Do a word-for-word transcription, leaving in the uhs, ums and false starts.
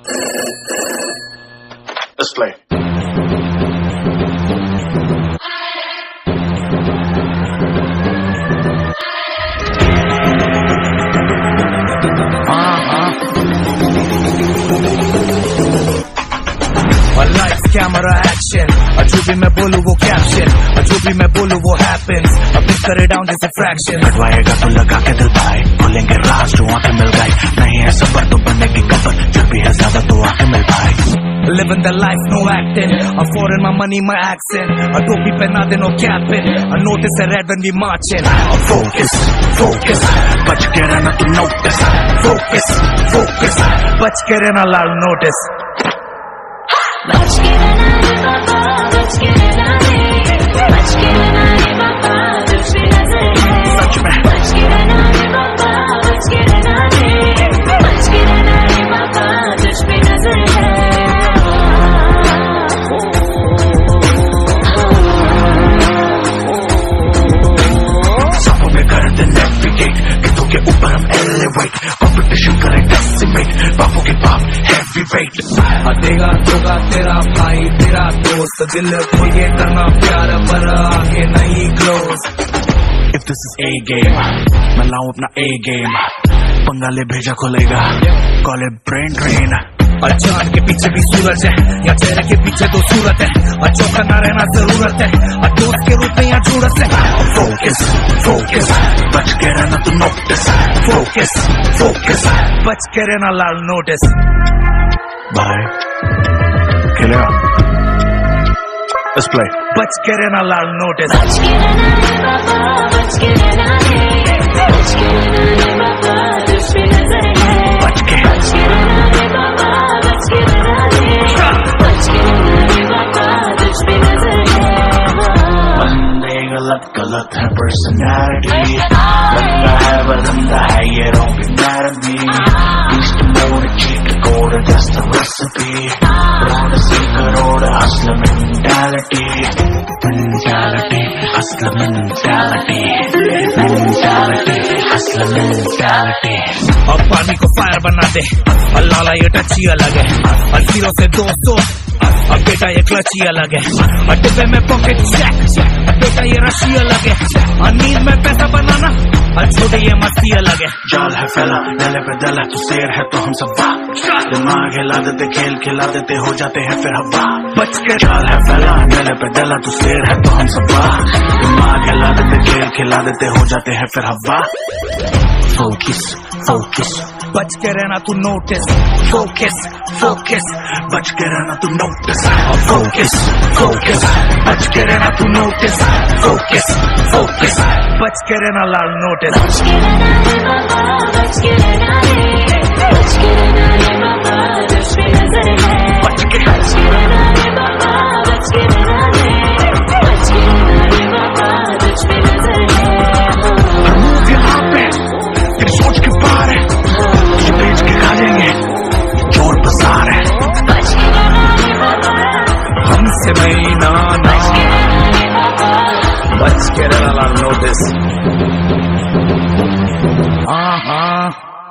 Let's play. Lights, camera, action. और जो भी मैं बोलूँ वो कैप्शन, और जो भी मैं बोलूँ वो happens. अब मिस करे डाउन जैसे फ्रैक्शन. हटवाएगा तो लगा के दिल भाई, खोलेंगे राज जो आंखें मिल गई. नहीं है सबर तो बनेगी कबर, जब भी है ज्यादा तो आंखें मिल भाई. Living the life, no acting. I'm foreign, my money, my accent. I don't be pen, nothing, no capping. I notice the red when we marching. Focus, focus, बच के रहना तू notice. Focus, focus, बच के रहना लाल notice. बच के रहना रे बाबा, बच के रहना रे, बच के रहना रे बाबा, तुझ पे नजर है. सच में बच के रहना रे बाबा, बच के रहना रे, बच के रहना रे बाबा, तुझ पे नजर है. सांपों में कर दे navigate, गीतों के ऊपर हम elevate, competition करें decimate, बापों के बाप heavyweight. देगा दोगा तेरा भाई तेरा दोस्त, दिल को ये करना प्यार पर आगे नहीं close. If this is a game, मैं लाऊं अपना A game, पंगाले भेजा खोलेगा, call it brain drain. और चांद के पीछे भी सूरज है, या चेहरे के पीछे तो सूरत है, और चौका ना रहना जरूरत है, और दोस्त के रूप में यहाँ जरूरत है. Focus, focus, बच के रहना तू notice. Focus, focus, बच के रहना लाल notice. भाई खेलेगा. Let's play. बच के रहना लाल notice. बच के रहना रे बाबा, बच के रहना रे, बच के रहना रे बाबा, तुझ पे नजर है. बच के बच के रहना रे बाबा, बच के रहना रे, बच के रहना रे बाबा, तुझ पे नजर है. बंदे गलत गलत है personality, बंदा है बंदा है ये don't be mad at me. Used to know the cheat code, that's the recipe. Round the secret order, hustler mentality, mentality, hustler mentality, mentality, hustler mentality. और पानी को फायर बना दे, और लाला ये टची अलग है, और जीरो से दोस्तों, और बेटा ये क्लची अलग है, और डिब्बे में पॉकेट चेक, और बेटा ये रशी अलग है, और नींद में पैसा बनाना, और छोटे ये मस्ती अलग है. जाल है फैला डले पे डला, तू शेर है तो हम सब वाह. दिमाग हिला देते खेल खिला देते हो जाते हैं फिर हवा. बच के जाल है फैला डले पे डला, तू शेर है तो हम सब वाह. दिमाग हिला देते खेल खिला देते हो जाते हैं फिर हवा. Focus, focus, बच के रहना तू notice. focus, focus, बच के रहना तू notice. Focus, focus, बच के रहना तू notice. Focus, focus, बच के रहना लाल notice. बच के रहना रे बाबा, बच के रहना रे, बच के रहना रे बाबा, तुझ पे नजर है. बच के बच के रहना रे बाबा, बच के रहना रे, बच के रहना रे बाबा, तुझ पे नजर है. move यहाँ पे तेरी सोच के पार है, तुझे बेच के खा जाएंगे चोर बाजार है. बच के रहना रे बाबा, हमसे नहीं ना ना, बच के रहना रे बाबा, बच के रहना लाल notice. हाँ हाँ